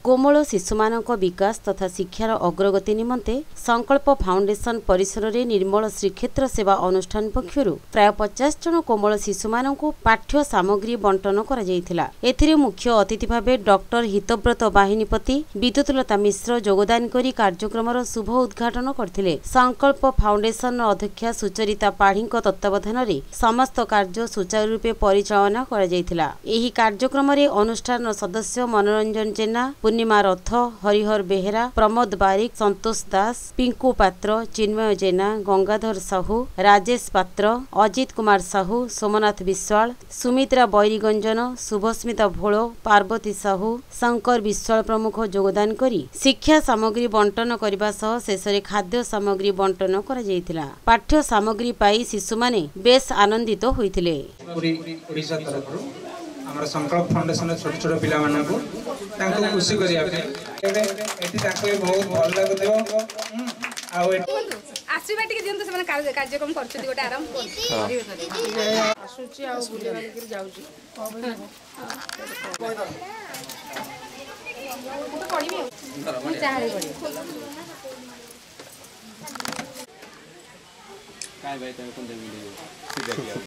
कोमल शिशुमानक विकास तथा शिक्षार अग्रगति निमंते संकल्प फाउंडेशन परिसर रे निर्मल श्री क्षेत्र सेवा अनुष्ठान पक्षरु प्राय 50 जन कोमल शिशुमानक पाठ्य सामग्री बंटन करा जायथिला। एथिरे मुख्य अतिथि भाबे डॉक्टर हितव्रत बाहिनीपति विद्युतलता मिश्र योगदान करी कार्यक्रमर शुभ उद्घाटन करथिले। संकल्प फाउंडेशन अध्यक्षा सुचरिता पाढ़ी तत्वावधान रे समस्त कार्य सुचारू रूपे परिचालना करा जायथिला। एही कार्यक्रम रे अनुष्ठान सदस्य मनोरंजन जेना, पूर्णिमा रथ, हरिहर बेहेरा, प्रमोद बारिक, संतोष दास, पिंकू पात्र, चिन्मय जेना, गंगाधर साहू, राजेश पात्र, अजित कुमार साहू, सोमनाथ विश्वाल, सुमित्रा बैरीगंजन, शुभस्मिता भोलो, पार्वती साहू, शंकर विश्वाल प्रमुख योगदान करी शिक्षा सामग्री बंटन करबा सह शेषरे खाद्य सामग्री बंटन करा जायतिला। पाठ्य सामग्री पाई शिशु माने बेस आनंदित होइथिले। हमारा संकल्प फाउंडेशन छोट छोट पिला मानकु तांको खुशी करिया पे एठी ताको बहुत भल लागथो आ आशीर्वाद के दियंतो से माने कार्यक्रम करछथि गोटे आराम आसुची आ बुले वाली के जाउची तो पढिबे चाहरे पढि काय भाई तमे कोन देबी